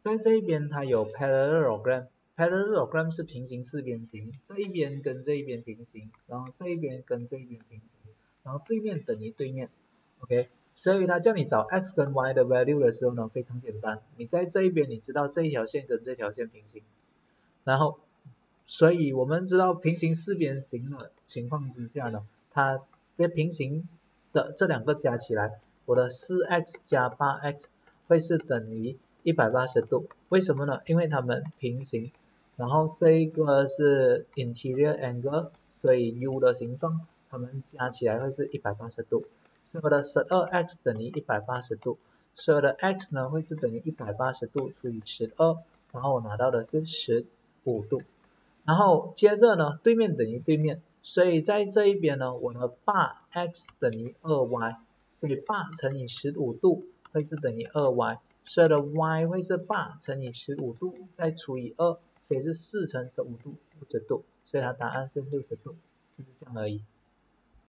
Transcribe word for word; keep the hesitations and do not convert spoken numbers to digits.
在这一边它有 parallelogram，parallelogram 是平行四边形，这一边跟这一边平行，然后这一边跟这一边平行，然后对面等于对面 ，OK， 所以它叫你找 x 跟 y 的 value 的时候呢，非常简单，你在这一边你知道这一条线跟这条线平行，然后所以我们知道平行四边形的情况之下呢，它这平行的这两个加起来，我的 四 x 加 八 x 会是等于一百八十度，为什么呢？因为它们平行，然后这一个是 interior angle， 所以 u 的形状它们加起来会是一百八十度，所以我的 十二 x 等于一百八十度，所以我的 x 呢会是等于一百八十度除以十二，然后我拿到的是十五度，然后接着呢对面等于对面，所以在这一边呢我的八 x 等于 二 y， 所以八乘以十五度会是等于 二 y， 所以的 y 会是八乘以十五度再除以二，所以是四乘十五度，六十度，所以它答案是六十度，就是这样而已。